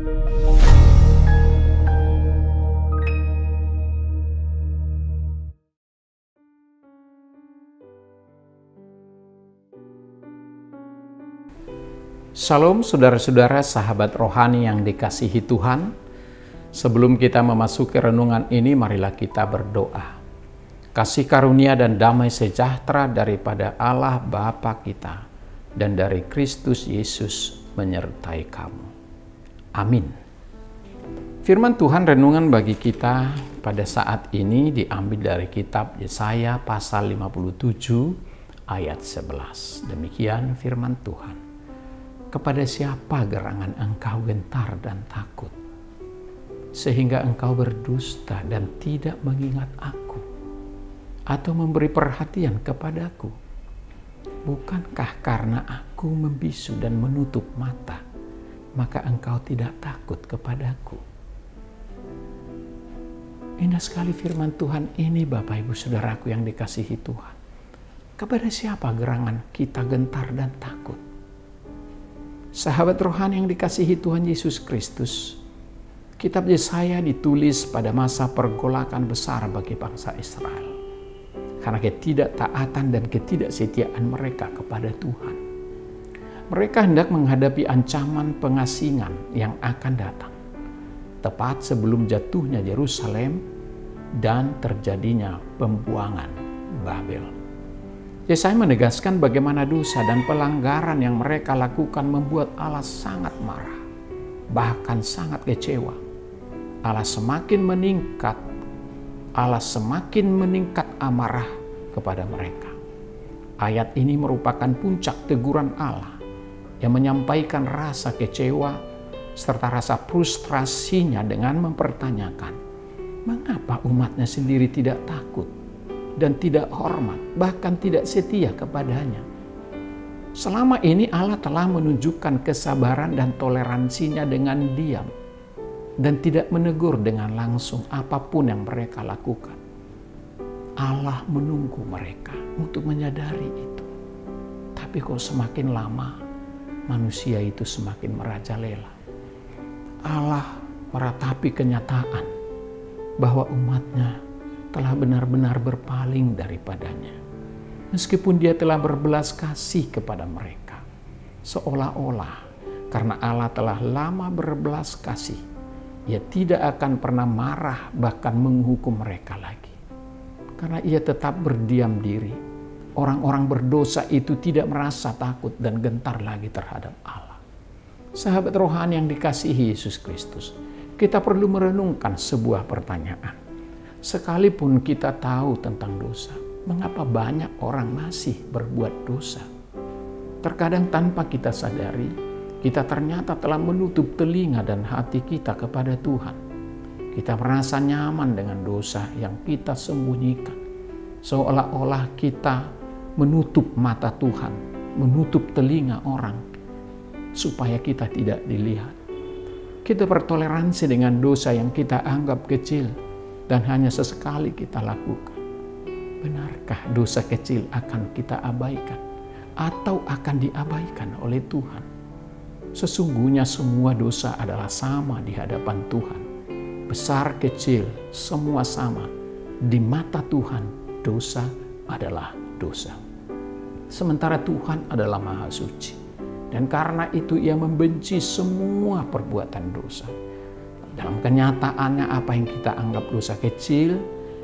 Shalom saudara-saudara sahabat rohani yang dikasihi Tuhan. Sebelum kita memasuki renungan ini, marilah kita berdoa. Kasih karunia dan damai sejahtera daripada Allah Bapa kita dan dari Kristus Yesus menyertai kamu. Amin. Firman Tuhan renungan bagi kita pada saat ini diambil dari kitab Yesaya pasal 57 ayat 11. Demikian firman Tuhan. Kepada siapa gerangan engkau gentar dan takut, sehingga engkau berdusta dan tidak mengingat aku, atau memberi perhatian kepadaku? Bukankah karena aku membisu dan menutup mata, maka engkau tidak takut kepadaku? Indah sekali firman Tuhan ini, Bapak Ibu Saudaraku yang dikasihi Tuhan. Kepada siapa gerangan kita gentar dan takut? Sahabat rohani yang dikasihi Tuhan Yesus Kristus, kitab Yesaya ditulis pada masa pergolakan besar bagi bangsa Israel karena ketidaktaatan dan ketidaksetiaan mereka kepada Tuhan. Mereka hendak menghadapi ancaman pengasingan yang akan datang tepat sebelum jatuhnya Yerusalem dan terjadinya pembuangan Babel. Yesaya menegaskan bagaimana dosa dan pelanggaran yang mereka lakukan membuat Allah sangat marah, bahkan sangat kecewa. Allah semakin meningkat amarah kepada mereka. Ayat ini merupakan puncak teguran Allah yang menyampaikan rasa kecewa serta rasa frustrasinya dengan mempertanyakan, mengapa umatnya sendiri tidak takut dan tidak hormat, bahkan tidak setia kepadanya. Selama ini Allah telah menunjukkan kesabaran dan toleransinya dengan diam dan tidak menegur dengan langsung apapun yang mereka lakukan. Allah menunggu mereka untuk menyadari itu. Tapi kok semakin lama manusia itu semakin merajalela. Allah meratapi kenyataan bahwa umatnya telah benar-benar berpaling daripadanya. Meskipun dia telah berbelas kasih kepada mereka. Seolah-olah karena Allah telah lama berbelas kasih, ia tidak akan pernah marah bahkan menghukum mereka lagi. Karena ia tetap berdiam diri, orang-orang berdosa itu tidak merasa takut dan gentar lagi terhadap Allah. Sahabat rohani yang dikasihi Yesus Kristus, kita perlu merenungkan sebuah pertanyaan. Sekalipun kita tahu tentang dosa, mengapa banyak orang masih berbuat dosa? Terkadang tanpa kita sadari, kita ternyata telah menutup telinga dan hati kita kepada Tuhan. Kita merasa nyaman dengan dosa yang kita sembunyikan. Seolah-olah kita menutup mata Tuhan, menutup telinga orang, supaya kita tidak dilihat. Kita bertoleransi dengan dosa yang kita anggap kecil, dan hanya sesekali kita lakukan. Benarkah dosa kecil akan kita abaikan atau akan diabaikan oleh Tuhan? Sesungguhnya semua dosa adalah sama di hadapan Tuhan. Besar kecil semua sama. Di mata Tuhan dosa adalah dosa. Sementara Tuhan adalah Maha Suci. Dan karena itu ia membenci semua perbuatan dosa. Dalam kenyataannya apa yang kita anggap dosa kecil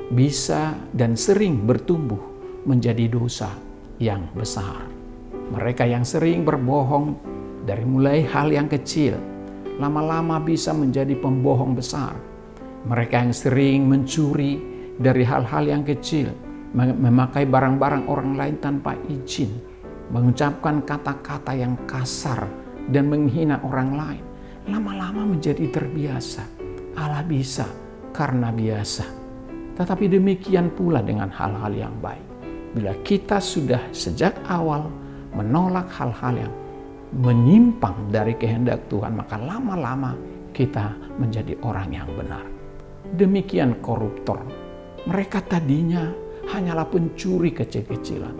bisa dan sering bertumbuh menjadi dosa yang besar. Mereka yang sering berbohong dari mulai hal yang kecil, lama-lama bisa menjadi pembohong besar. Mereka yang sering mencuri dari hal-hal yang kecil, memakai barang-barang orang lain tanpa izin, mengucapkan kata-kata yang kasar dan menghina orang lain. Lama-lama menjadi terbiasa. Allah bisa karena biasa. Tetapi demikian pula dengan hal-hal yang baik. Bila kita sudah sejak awal menolak hal-hal yang menyimpang dari kehendak Tuhan, maka lama-lama kita menjadi orang yang benar. Demikian koruptor. Mereka tadinya hanyalah pencuri kecil-kecilan.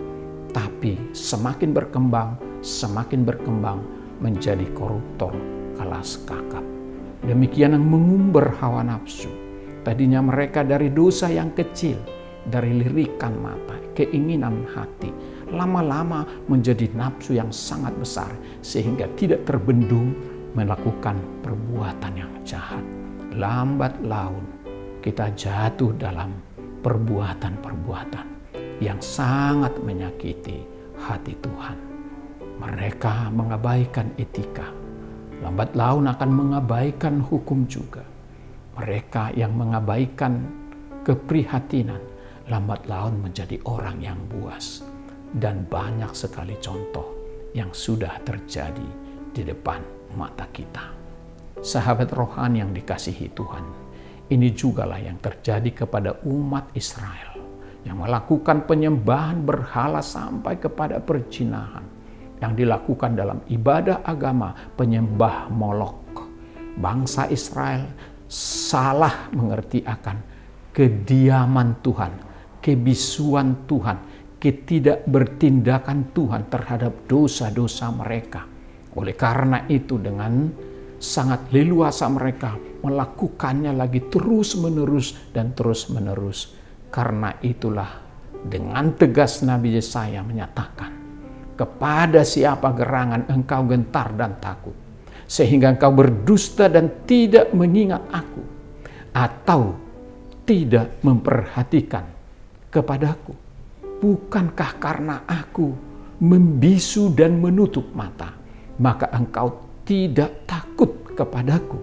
Tapi semakin berkembang menjadi koruptor kelas kakap. Demikian yang mengumbar hawa nafsu. Tadinya mereka dari dosa yang kecil, dari lirikan mata, keinginan hati, lama-lama menjadi nafsu yang sangat besar sehingga tidak terbendung melakukan perbuatan yang jahat. Lambat laun kita jatuh dalam perbuatan-perbuatan yang sangat menyakiti hati Tuhan. Mereka mengabaikan etika. Lambat laun akan mengabaikan hukum juga. Mereka yang mengabaikan keprihatinan, lambat laun menjadi orang yang buas. Dan banyak sekali contoh yang sudah terjadi di depan mata kita. Sahabat rohani yang dikasihi Tuhan, ini jugalah yang terjadi kepada umat Israel yang melakukan penyembahan berhala sampai kepada perzinahan yang dilakukan dalam ibadah agama penyembah Molok. Bangsa Israel salah mengerti akan kediaman Tuhan, kebisuan Tuhan, ketidakbertindakan Tuhan terhadap dosa-dosa mereka. Oleh karena itu dengan sangat leluasa mereka melakukannya lagi terus-menerus dan terus-menerus. Karena itulah dengan tegas Nabi Yesaya menyatakan, kepada siapa gerangan engkau gentar dan takut, sehingga engkau berdusta dan tidak mengingat aku, atau tidak memperhatikan kepadaku. Bukankah karena aku membisu dan menutup mata, maka engkau tidak takut kepadaku?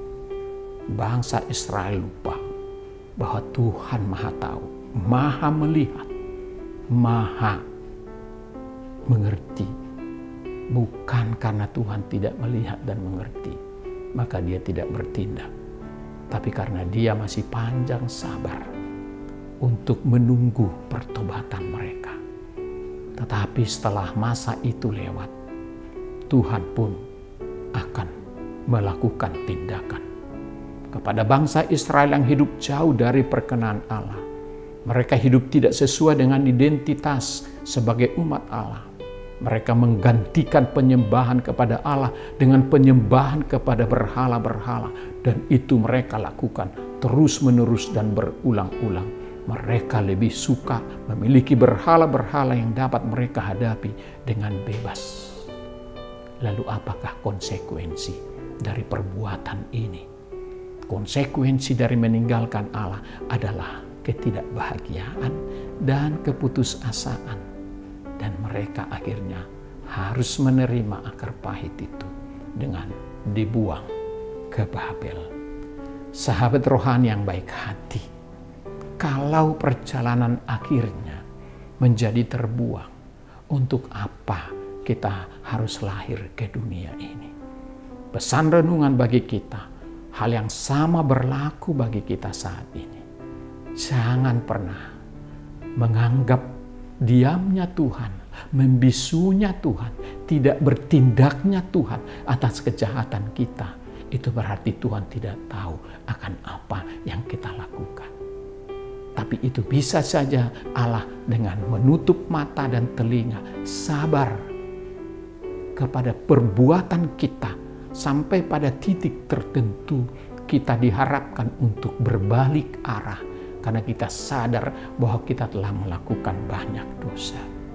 Bangsa Israel lupa bahwa Tuhan Maha Tahu, Maha Melihat, Maha Mengerti. Bukan karena Tuhan tidak melihat dan mengerti, maka dia tidak bertindak. Tapi karena dia masih panjang sabar untuk menunggu pertobatan mereka. Tetapi setelah masa itu lewat, Tuhan pun akan melakukan tindakan kepada bangsa Israel yang hidup jauh dari perkenan Allah. Mereka hidup tidak sesuai dengan identitas sebagai umat Allah. Mereka menggantikan penyembahan kepada Allah dengan penyembahan kepada berhala-berhala. Dan itu mereka lakukan terus-menerus dan berulang-ulang. Mereka lebih suka memiliki berhala-berhala yang dapat mereka hadapi dengan bebas. Lalu apakah konsekuensi dari perbuatan ini? Konsekuensi dari meninggalkan Allah adalah ketidakbahagiaan dan keputusasaan. Dan mereka akhirnya harus menerima akar pahit itu dengan dibuang ke Babel. Sahabat rohani yang baik hati, kalau perjalanan akhirnya menjadi terbuang, untuk apa kita harus lahir ke dunia ini? Pesan renungan bagi kita, hal yang sama berlaku bagi kita saat ini. Jangan pernah menganggap diamnya Tuhan, membisunya Tuhan, tidak bertindaknya Tuhan atas kejahatan kita, itu berarti Tuhan tidak tahu akan apa yang kita lakukan. Tapi itu bisa saja Allah dengan menutup mata dan telinga, sabar kepada perbuatan kita sampai pada titik tertentu kita diharapkan untuk berbalik arah. Karena kita sadar bahwa kita telah melakukan banyak dosa.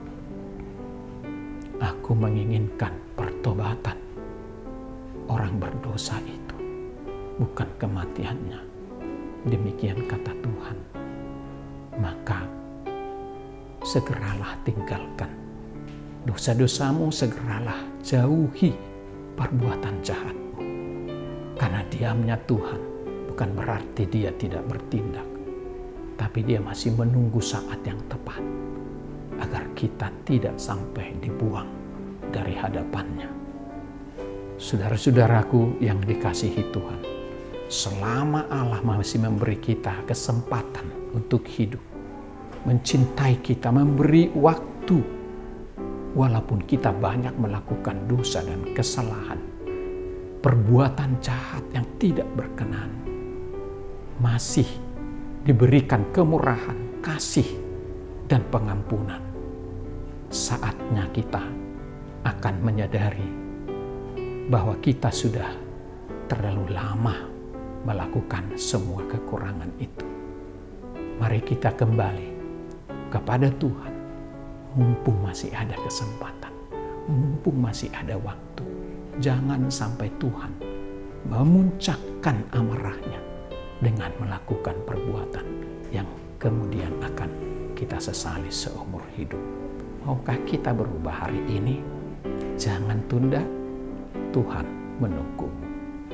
Aku menginginkan pertobatan orang berdosa itu, bukan kematiannya. Demikian kata Tuhan. Maka segeralah tinggalkan dosa-dosamu, segeralah jauhi perbuatan jahatmu. Karena diamnya Tuhan bukan berarti dia tidak bertindak, tapi dia masih menunggu saat yang tepat agar kita tidak sampai dibuang dari hadapannya. Saudara-saudaraku yang dikasihi Tuhan, selama Allah masih memberi kita kesempatan untuk hidup, mencintai kita, memberi waktu, walaupun kita banyak melakukan dosa dan kesalahan, perbuatan jahat yang tidak berkenan, masih diberikan kemurahan, kasih, dan pengampunan. Saatnya kita akan menyadari bahwa kita sudah terlalu lama melakukan semua kekurangan itu. Mari kita kembali kepada Tuhan, mumpung masih ada kesempatan, mumpung masih ada waktu. Jangan sampai Tuhan memuncakkan amarahnya dengan melakukan perbuatan yang kemudian akan kita sesali seumur hidup. Maukah kita berubah hari ini? Jangan tunda, Tuhan menunggumu.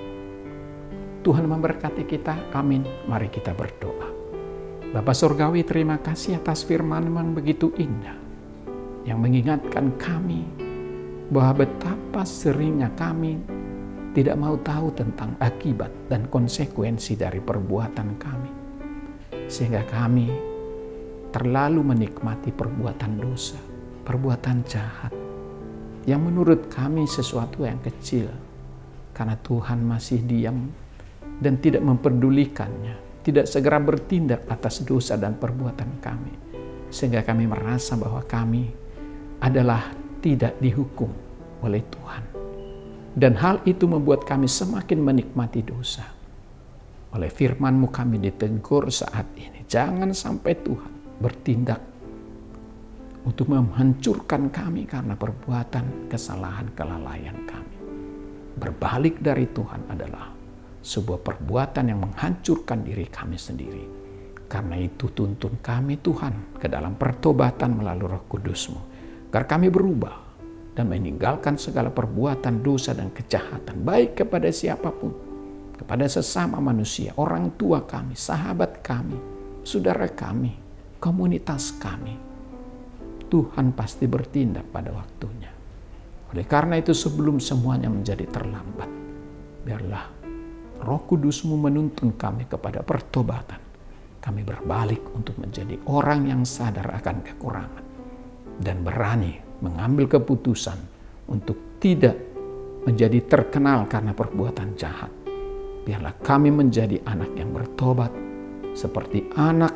Tuhan memberkati kita, amin. Mari kita berdoa. Bapa Surgawi, terima kasih atas firman-Mu yang begitu indah, yang mengingatkan kami bahwa betapa seringnya kami tidak mau tahu tentang akibat dan konsekuensi dari perbuatan kami, sehingga kami terlalu menikmati perbuatan dosa, perbuatan jahat, yang menurut kami sesuatu yang kecil, karena Tuhan masih diam dan tidak memperdulikannya, tidak segera bertindak atas dosa dan perbuatan kami, sehingga kami merasa bahwa kami adalah tidak dihukum oleh Tuhan. Dan hal itu membuat kami semakin menikmati dosa. Oleh firman-Mu kami ditegur saat ini, jangan sampai Tuhan bertindak untuk menghancurkan kami karena perbuatan kesalahan kelalaian kami. Berbalik dari Tuhan adalah sebuah perbuatan yang menghancurkan diri kami sendiri. Karena itu tuntun kami Tuhan ke dalam pertobatan melalui Roh Kudus-Mu, agar kami berubah dan meninggalkan segala perbuatan dosa dan kejahatan, baik kepada siapapun, kepada sesama manusia, orang tua kami, sahabat kami, saudara kami, komunitas kami. Tuhan pasti bertindak pada waktunya. Oleh karena itu, sebelum semuanya menjadi terlambat, biarlah Roh Kudus-Mu menuntun kami kepada pertobatan. Kami berbalik untuk menjadi orang yang sadar akan kekurangan dan berani mengambil keputusan untuk tidak menjadi terkenal karena perbuatan jahat. Biarlah kami menjadi anak yang bertobat, seperti anak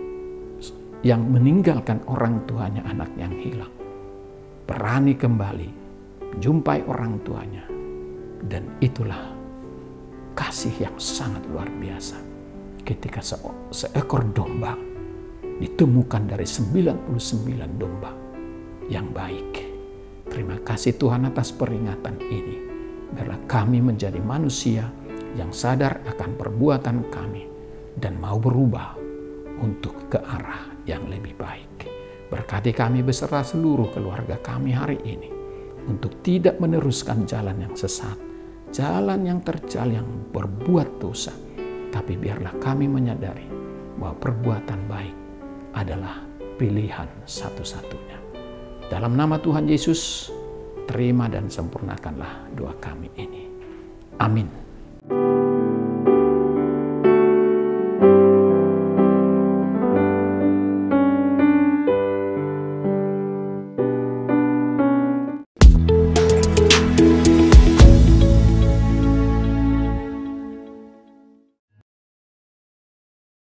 yang meninggalkan orang tuanya, anak yang hilang. Berani kembali menjumpai orang tuanya. Dan itulah kasih yang sangat luar biasa ketika seekor domba ditemukan dari 99 domba yang baik. Terima kasih Tuhan atas peringatan ini. Biarlah kami menjadi manusia yang sadar akan perbuatan kami dan mau berubah untuk ke arah yang lebih baik. Berkati kami beserta seluruh keluarga kami hari ini untuk tidak meneruskan jalan yang sesat, jalan yang terjal, yang berbuat dosa. Tapi biarlah kami menyadari bahwa perbuatan baik adalah pilihan satu-satunya. Dalam nama Tuhan Yesus, terima dan sempurnakanlah doa kami ini. Amin.